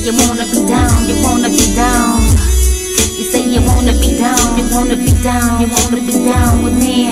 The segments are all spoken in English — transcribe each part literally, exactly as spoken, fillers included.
you wanna be down, you wanna be down. You say you wanna be down, you wanna be down, you wanna be down with me.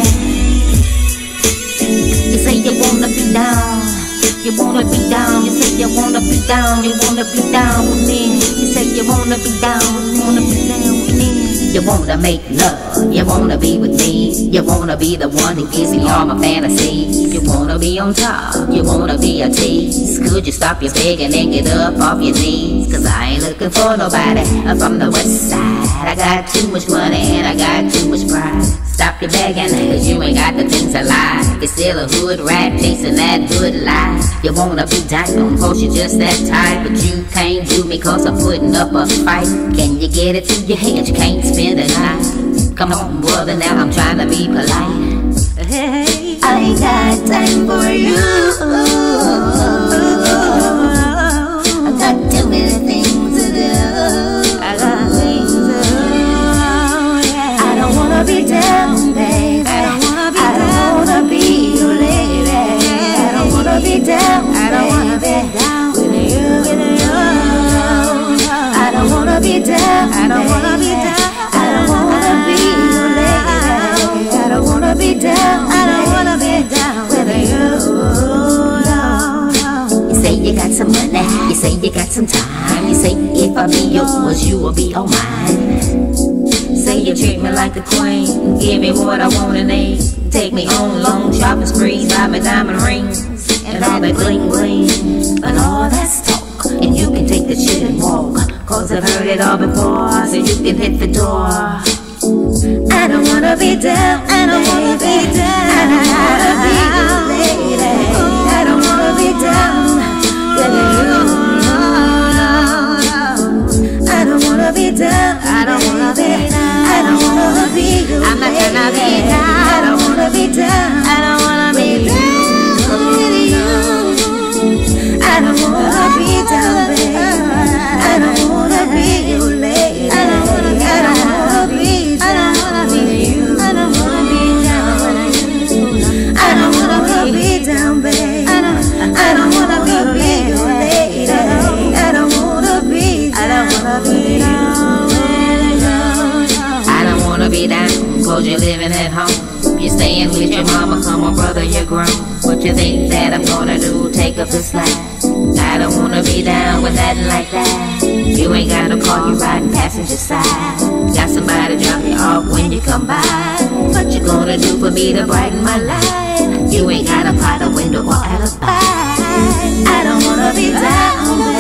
You say you wanna be down, you wanna be down. You say you wanna be down, you wanna be down with me. You say you wanna be down, you wanna be down with me. You wanna make love, you wanna be with me. You wanna be the one who gives me all my fantasies. You wanna be on top, you wanna be a tease. Could you stop your begging and get up off your knees? Cause I ain't looking for nobody from the west side. I got too much money and I got too much pride. Stop your begging, cause you ain't got the things I like. You're still a hood rat chasing that hood life. You wanna be down, cause you're just that type. But you can't do me cause I'm putting up a fight. Can you get it through your head? You can't spend the night. Come on brother, now I'm trying to be polite. Hey, I ain't got time for you. I got too many things to do. I got things to do. I don't wanna be down, baby. I don't wanna be I don't down. wanna be your lady. I don't wanna be down. I don't wanna be down with you. With you. I don't wanna be down. I don't wanna be down. I don't wanna be your lady. I don't wanna be down. I don't wanna be down with you. You say you got some money. You say you got some time. You say if I be yours, you will be all mine. Say you treat me like a queen, give me what I want and need. Take me on long shopping sprees, buy me diamond rings and all that bling bling. But all that's talk, and you can take the shit and walk. Cause I've heard it all before, so you can hit the door. I don't wanna be down, I don't wanna be down. I don't wanna be your lady. I don't wanna be down with you. I don't wanna be down, I don't wanna be down. I don't wanna be your I'm not gonna be down. I don't wanna be down. I don't wanna be down with you. I don't wanna be down, baby. I don't wanna be your lady. I don't wanna be. I don't wanna be. I don't wanna be you. I don't wanna be down with you. I don't wanna be down, baby. I don't. I don't wanna be your lady. I don't wanna be. I don't wanna be down with you. I don't wanna be down, cause you're living at home. You're staying with your mama, come on brother, you're grown. What you think that I'm gonna do, take up the slack? I don't wanna be down with nothing like that. You ain't got a car, you riding passenger side. Got somebody drop you off when you come by. What you gonna do for me to brighten my life? You ain't got a pot, a window, or alibi. I don't wanna be down.